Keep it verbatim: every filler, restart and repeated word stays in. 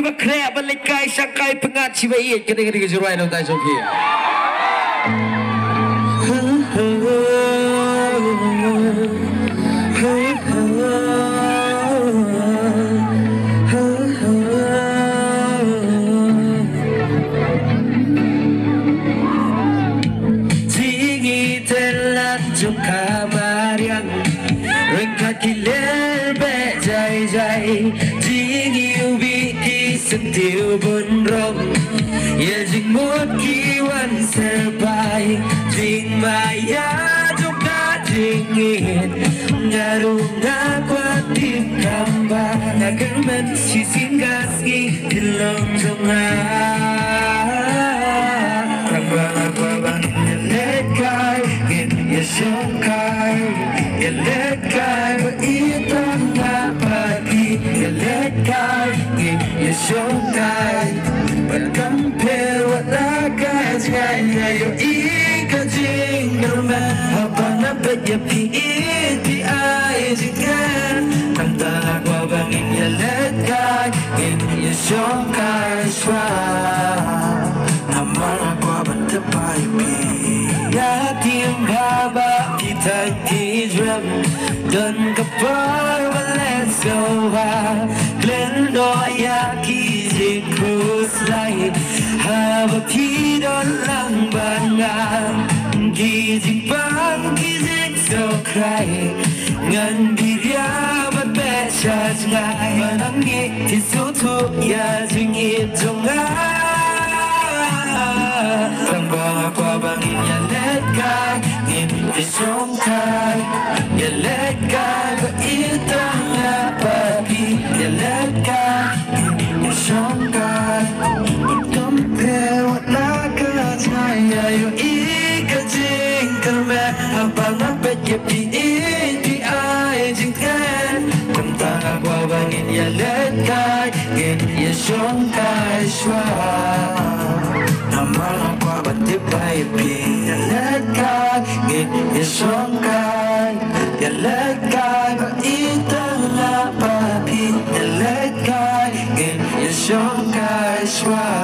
บักแคร์บันเลกายสังกายพงาชีวะเอียดกันได้กันได้กันจะรวยน้องตายชมพี่สักเดียวบนร่มอย่าจึงหมดกี่วันเสียไปจริงมายาทุกนาทีเงียบอย่ารู้นะกว่าที่คำว่าถ้าเกิดมันชีสิงกัสกี้ที่ลงตรงหาถ้าว่าว่าว่าอย่าเล็กกายอย่าชงกายอย่าเล็กกายว่าอีต้องมาปาดีอย่าเล็กกายอย่าชงกายมันคำเพลว่ารักกันใจอยู่อีกจริงนะแม่เอาปนนับเป็นอย่าพี่ที่อายจริงกันทำตากว่าบางอย่างอย่าเล็กกายอย่าชงกายสวาทำมากกว่าบันทึกไปพี่อย่าทิ้งข้าบ้าที่ทันที่เริ่มเดินกับเพื่อนว่า let's go ว่าเล่นดอยาคีจิครูสไลด์หาว่าพี่โดนลังบางงานคีจิบังคีจิโซใครเงินพี่เรียบัดเบชาจง่ายมานั่งงี้ที่สุดทุกอย่าจึงอีกจงง่ายทั้งบ้ากว่าบางอย่าเล็กกายอย่าชงกายอย่าเล็กกายก็อีตั้งหน้าปาพี่อย่าเล็กกายอย่าชงกายมันคำเพลว่ารักกันใจอยู่อีกจริงกันแม่หากบางนับเป็นเก็บที่อีที่อายจริงแค่ทำตากว่าบางอย่าเล็กกายอย่าชงกายชัวทำมากกว่าบันทึกไปพี่อย่าเล็กกายอย่าชงกายอย่าเล็กกายก็อีตั้งหน้าปาพี่อย่าเล็กกายอย่าชงกายชัว